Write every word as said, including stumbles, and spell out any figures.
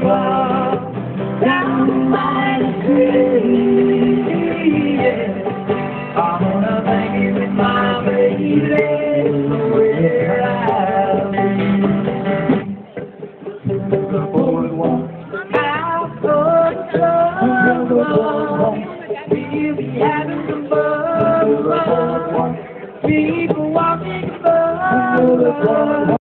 walk down by the tree, yeah. I'm gonna make it with my baby where I'll be. The boardwalk out for trouble, we'll be having some fun. People walking fun.